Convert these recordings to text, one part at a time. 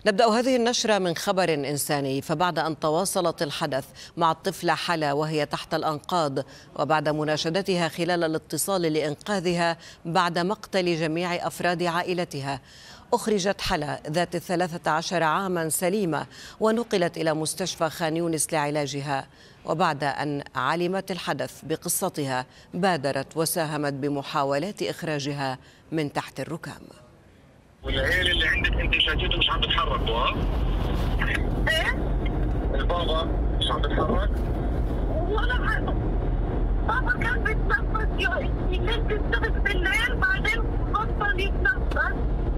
نبدأ هذه النشرة من خبر إنساني. فبعد أن تواصلت الحدث مع الطفلة حلا وهي تحت الأنقاض، وبعد مناشدتها خلال الاتصال لإنقاذها بعد مقتل جميع أفراد عائلتها، أخرجت حلا ذات 13 عاما سليمة ونقلت إلى مستشفى خان يونس لعلاجها. وبعد أن علمت الحدث بقصتها بادرت وساهمت بمحاولات إخراجها من تحت الركام. والعيل اللي عندك انت شايفته مش عم بتحرك ايه؟ البابا مش عم بتحرك؟ ولا حاجة. بابا كان بيتنفس يلف السبت بالليل، بعدين بطل يتنفس.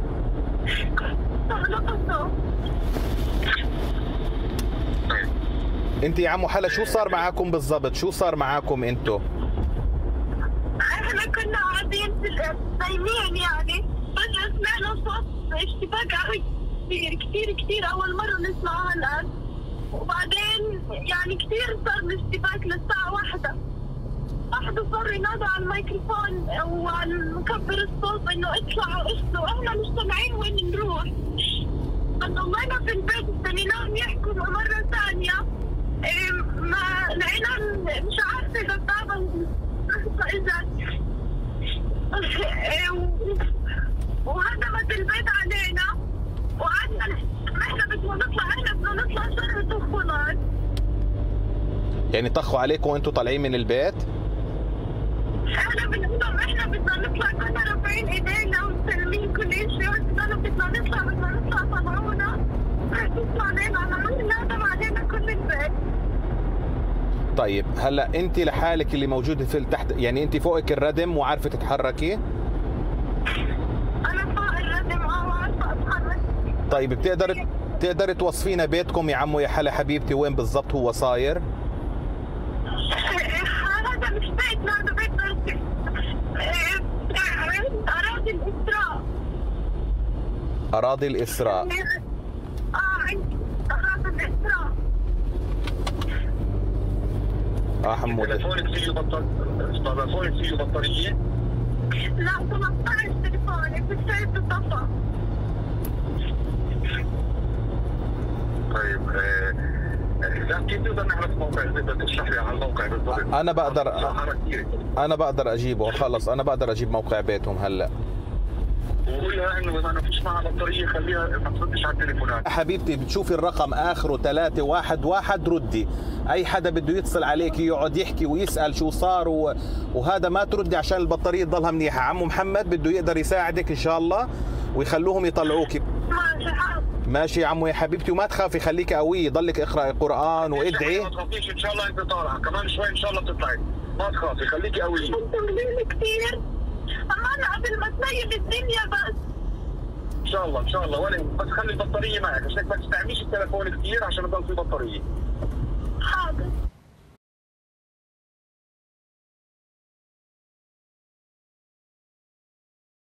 نقصه. انت يا عمو حلا شو صار معاكم بالضبط؟ شو صار معاكم انتو؟ احنا كنا قاعدين نايمين يعني، فجأة سمعنا صوت اشتباك قوي كثير أول مرة نسمعها الآن. وبعدين يعني كثير صار الاشتباك للساعة 1 صار ينادوا على الميكروفون وعلى مكبر الصوت إنه اطلعوا اشتوا، احنا مش سامعين وين نروح. ضلينا في البيت استنيناهم يحكوا مرة ثانية، ما لقينا مش عارفة إذا بابا إذا وهدمت البيت علينا وقعدنا احنا بدنا نطلع شرط وخلاص. يعني طخوا عليكم وانتم طالعين من البيت؟ احنا بدنا نطلع، كنا رافعين ايدينا ومسلمين كل شيء، بدنا نطلع طلعونا، تطلع علينا نادم علينا كل البيت. طيب هلا انت لحالك اللي موجوده في تحت، يعني انت فوقك الردم وعارفه تتحركي؟ انا فوق الردم وعارفه اتحرك. طيب بتقدر توصفينا بيتكم يا عمو يا حلا حبيبتي وين بالضبط هو صاير؟ هذا مش بيتنا، هذا بيت أراضي الإسراء. أراضي الإسراء. أراضي الإسراء. حمود تليفونك فيه بطارية؟ لا 18 تليفوني بالشيء بالضبط. طيب كيف نقدر نعرف موقع البيت؟ تشرح لي على الموقع بالضبط. انا بقدر اجيبه، خلص انا بقدر اجيب موقع بيتهم هلا. وقول لها انه اذا ما فيش معها بطاريه خليها ما تردش على التليفونات. حبيبتي بتشوفي الرقم اخره 311 ردي، اي حدا بده يتصل عليك يقعد يحكي ويسال شو صار وهذا ما تردي عشان البطاريه تضلها منيحه. عمو محمد بده يقدر يساعدك ان شاء الله ويخلوهم يطلعوكي. ماشي يا عمو يا حبيبتي، وما تخافي خليكي قويه، ضلك اقراي قران وادعي. ما تخافيش ان شاء الله انت طالعه، كمان شوي ان شاء الله بتطلعي، ما تخافي خليكي قويه. انتم كثير أمانة قبل ما تنيم الدنيا بس. ان شاء الله ولا بس خلي البطاريه معك عشان ما تستعمليش التليفون كثير عشان يضل في بطاريه.